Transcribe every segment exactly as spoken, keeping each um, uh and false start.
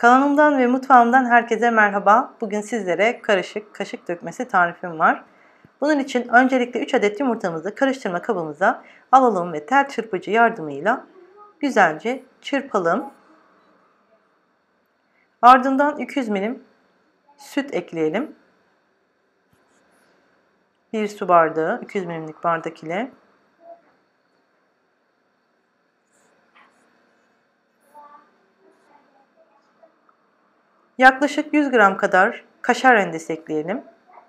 Kanalımdan ve mutfağımdan herkese merhaba. Bugün sizlere karışık kaşık dökmesi tarifim var. Bunun için öncelikle üç adet yumurtamızı karıştırma kabımıza alalım ve tel çırpıcı yardımıyla güzelce çırpalım. Ardından iki yüz milim süt ekleyelim. bir su bardağı iki yüz milimlik bardak ile. Yaklaşık yüz gram kadar kaşar rendesi ekleyelim.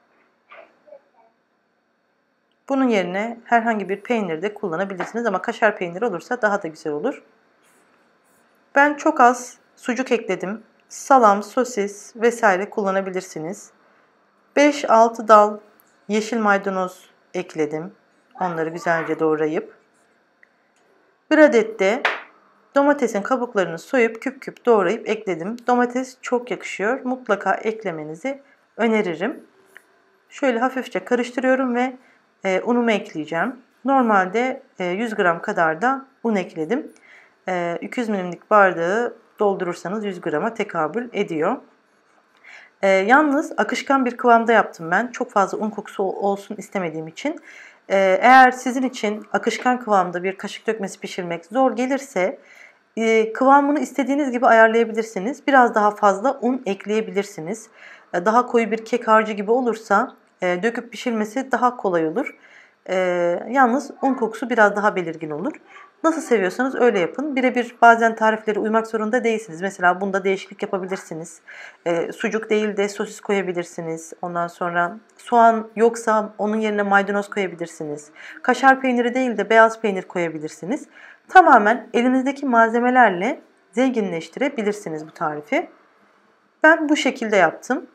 Bunun yerine herhangi bir peynir de kullanabilirsiniz ama kaşar peyniri olursa daha da güzel olur. Ben çok az sucuk ekledim. Salam, sosis vesaire kullanabilirsiniz. beş altı dal yeşil maydanoz ekledim. Onları güzelce doğrayıp. Bir adet de domatesin kabuklarını soyup küp küp doğrayıp ekledim. Domates çok yakışıyor. Mutlaka eklemenizi öneririm. Şöyle hafifçe karıştırıyorum ve e, unumu ekleyeceğim. Normalde e, yüz gram kadar da un ekledim. E, iki yüz milimlik bardağı doldurursanız yüz grama tekabül ediyor. E, yalnız akışkan bir kıvamda yaptım ben. Çok fazla un kokusu olsun istemediğim için. E, eğer sizin için akışkan kıvamda bir kaşık dökmesi pişirmek zor gelirse e, kıvamını istediğiniz gibi ayarlayabilirsiniz. Biraz daha fazla un ekleyebilirsiniz. E, daha koyu bir kek harcı gibi olursa e, döküp pişirmesi daha kolay olur. E, yalnız un kokusu biraz daha belirgin olur. Nasıl seviyorsanız öyle yapın. Birebir bazen tariflere uymak zorunda değilsiniz. Mesela bunda değişiklik yapabilirsiniz. E, sucuk değil de sosis koyabilirsiniz. Ondan sonra soğan yoksa onun yerine maydanoz koyabilirsiniz. Kaşar peyniri değil de beyaz peynir koyabilirsiniz. Tamamen elinizdeki malzemelerle zenginleştirebilirsiniz bu tarifi. Ben bu şekilde yaptım.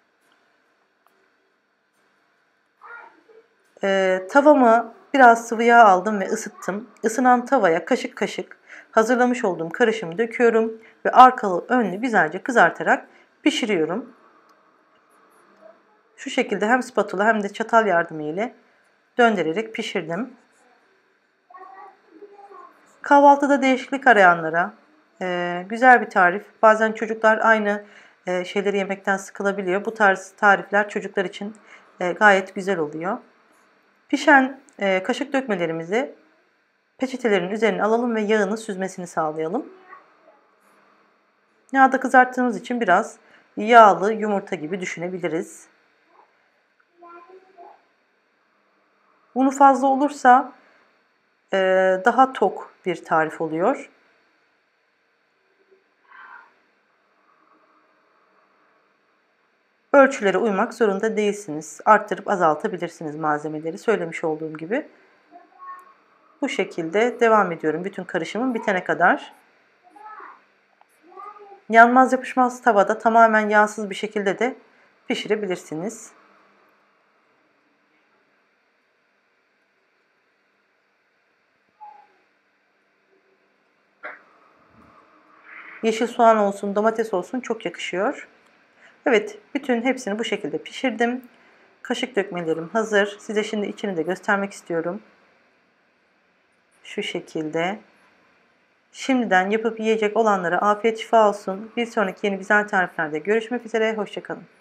Ee, tavama biraz sıvı yağ aldım ve ısıttım. Isınan tavaya kaşık kaşık hazırlamış olduğum karışımı döküyorum ve arkalı önlü güzelce kızartarak pişiriyorum. Şu şekilde hem spatula hem de çatal yardımı ile döndürerek pişirdim. Kahvaltıda değişiklik arayanlara e, güzel bir tarif. Bazen çocuklar aynı e, şeyleri yemekten sıkılabiliyor. Bu tarz tarifler çocuklar için e, gayet güzel oluyor. Pişen e, kaşık dökmelerimizi peçetelerin üzerine alalım ve yağını süzmesini sağlayalım. Yağda kızarttığımız için biraz yağlı yumurta gibi düşünebiliriz. Unu fazla olursa e, daha tok bir tarif oluyor. Ölçülere uymak zorunda değilsiniz. Arttırıp azaltabilirsiniz malzemeleri söylemiş olduğum gibi. Bu şekilde devam ediyorum bütün karışımın bitene kadar. Yanmaz yapışmaz tavada tamamen yağsız bir şekilde de pişirebilirsiniz. Yeşil soğan olsun, domates olsun çok yakışıyor. Evet, bütün hepsini bu şekilde pişirdim. Kaşık dökmelerim hazır. Size şimdi içini de göstermek istiyorum. Şu şekilde. Şimdiden yapıp yiyecek olanlara afiyet şifa olsun. Bir sonraki yeni güzel tariflerde görüşmek üzere. Hoşça kalın.